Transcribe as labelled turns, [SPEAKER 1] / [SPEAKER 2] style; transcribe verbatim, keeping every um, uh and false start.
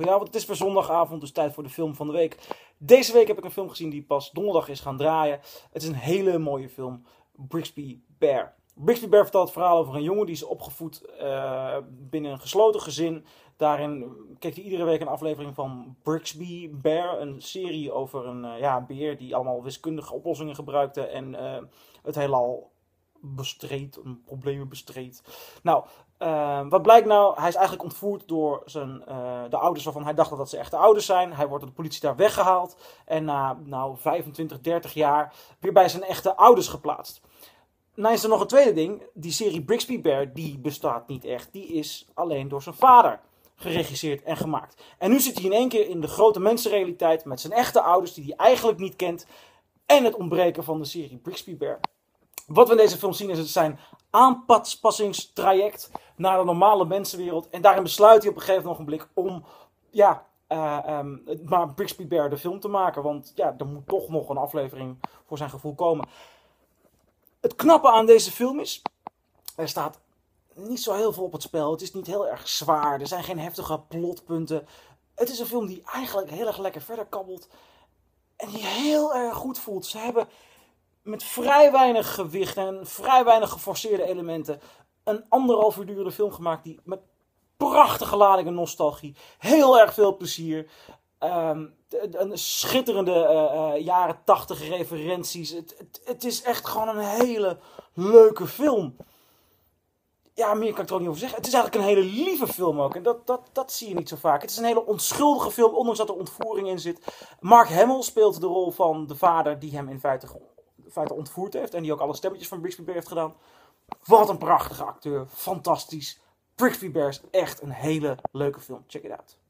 [SPEAKER 1] Goedenavond, het is weer zondagavond, dus tijd voor de film van de week. Deze week heb ik een film gezien die pas donderdag is gaan draaien. Het is een hele mooie film, Brigsby Bear. Brigsby Bear vertelt het verhaal over een jongen die is opgevoed uh, binnen een gesloten gezin. Daarin keek hij iedere week een aflevering van Brigsby Bear, een serie over een uh, ja, beer die allemaal wiskundige oplossingen gebruikte en uh, het heelal bestreed, problemen bestreed. Nou, uh, wat blijkt nou? Hij is eigenlijk ontvoerd door zijn, uh, de ouders waarvan hij dacht dat dat zijn echte ouders zijn. Hij wordt door de politie daar weggehaald en na nou, vijfentwintig, dertig jaar weer bij zijn echte ouders geplaatst. Nou is er nog een tweede ding. Die serie Brigsby Bear, die bestaat niet echt. Die is alleen door zijn vader geregisseerd en gemaakt. En nu zit hij in één keer in de grote mensenrealiteit met zijn echte ouders die hij eigenlijk niet kent. En het ontbreken van de serie Brigsby Bear. Wat we in deze film zien is het zijn aanpassingstraject naar de normale mensenwereld. En daarin besluit hij op een gegeven ogenblik om ja, uh, um, maar Brigsby Bear de film te maken. Want ja, er moet toch nog een aflevering voor zijn gevoel komen. Het knappe aan deze film is, er staat niet zo heel veel op het spel. Het is niet heel erg zwaar. Er zijn geen heftige plotpunten. Het is een film die eigenlijk heel erg lekker verder kabbelt. En die heel erg goed voelt. Ze hebben met vrij weinig gewicht en vrij weinig geforceerde elementen een anderhalf uur durende film gemaakt die met prachtige ladingen nostalgie, heel erg veel plezier, um, een schitterende uh, uh, jaren tachtig referenties. Het, het, het is echt gewoon een hele leuke film. Ja, meer kan ik er ook niet over zeggen. Het is eigenlijk een hele lieve film ook. En dat, dat, dat zie je niet zo vaak. Het is een hele onschuldige film, ondanks dat er ontvoering in zit. Mark Hamill speelt de rol van de vader die hem in feite, in feite ontvoerd heeft. En die ook alle stemmetjes van Brigsby Bear heeft gedaan. Wat een prachtige acteur. Fantastisch. Brigsby Bear is echt een hele leuke film. Check it out.